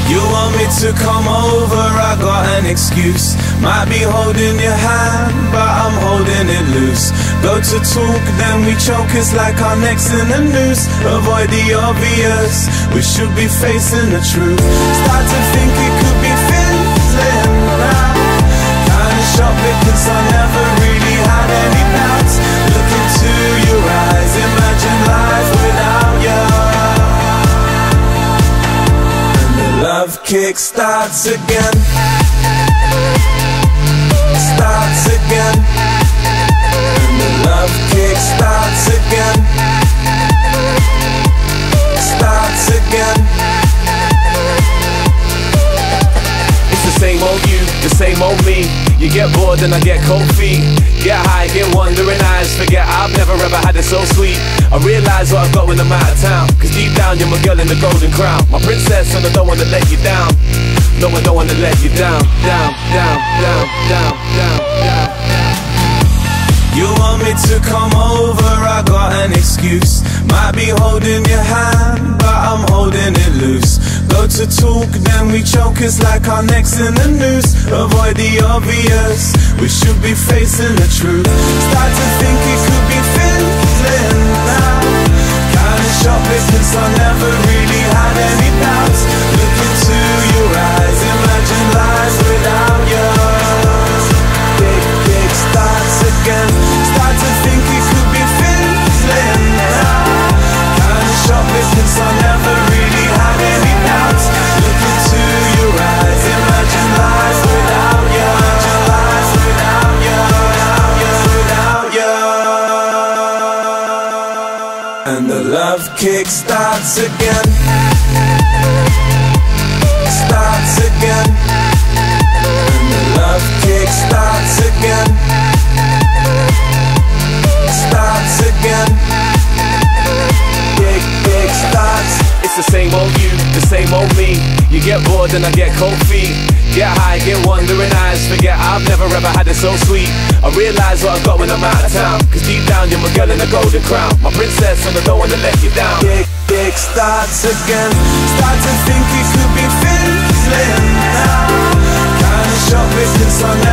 You want me to come over, I got an excuse. Might be holding your hand, but I'm holding it loose. Go to talk, then we choke, it's like our necks in the noose. Avoid the obvious, we should be facing the truth. Start to think it could be fizzling now. Kinda shocked because I never really had any doubts. Look into your eyes, imagine life without you. Love kick starts again. Starts again. And the love kick starts again. Starts again. It's the same old you, the same old me. You get bored and I get cold feet. Get high, get wandering eyes. Forget I've never ever had it so sweet. I realise what I've got when I'm out of town, cause deep down you're my girl in the golden crown. My princess and I don't wanna let you down. No, I don't wanna let you down. Down, down, down, down, down, down. You want me to come over, I got an excuse. Might be holding your hand, but I'm holding it loose. Go to talk, then we choke, it's like our necks in the noose. Avoid the obvious, we should be facing the truth. Start to think it could be fizzling now. Kinda shocked because I never really had any doubts. Look into your eyes, imagine life without you. Big starts again. Start to think it could be fizzling now. Kinda shocked because I never really had any doubts. Look into your eyes, imagine life without you. Imagine life without you, without you, without you. And the love kick starts again. Starts again. And the love kick starts again. Starts again. Big starts. It's the same old you, the same old me. You get bored and I get cold feet. Get high, get wandering eyes. Forget I've never ever had it so sweet. I realise what I've got when I'm out of town, cause deep down you're my girl in the golden crown. My princess and I don't wanna let you down. Big starts again. Start to think it could be fizzling now. Kinda shocked because I